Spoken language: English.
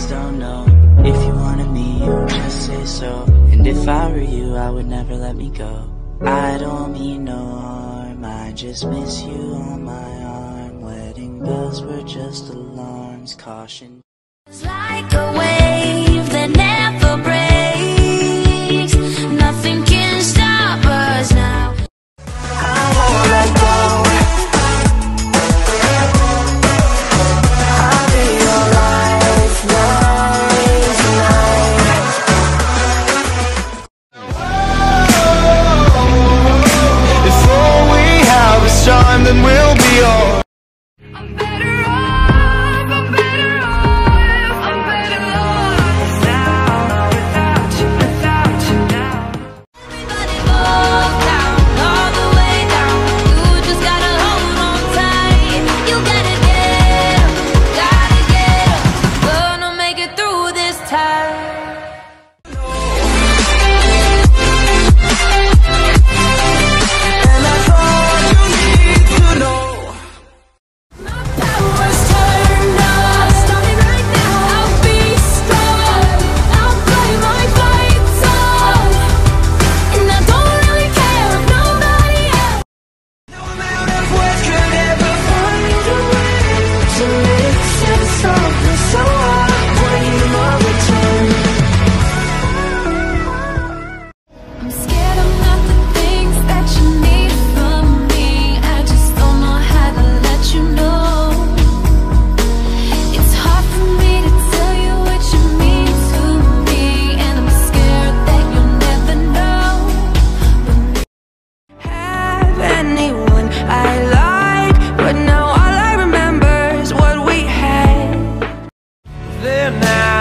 just don't know. If you wanted me, you would just say so. And if I were you, I would never let me go. I don't mean no harm, I just miss you on my arm. Wedding bells were just alarms, caution. It's like a wave that never breaks. Nothing can stop us now. I won't let go. I'll be your lifeline tonight. If all we have is time, then we'll be all. I'm better off, I'm better off, I'm better off now. Without you now. Everybody falls down, all the way down. You just gotta hold on tight. You gotta get up, gonna make it through this time. And that's all you need to know. My power's turned up, starting right now. I'll be strong, I'll play my fights off, and I don't really care if nobody else. No amount of words could ever find a way to make sense of the so hard when you return. I'm scared of not the things that you need from me. I just don't know how to let you know. It's hard for me to tell you what you mean to me, and I'm scared that you'll never know. Have anyone I like, but now all I remember is what we had. There now.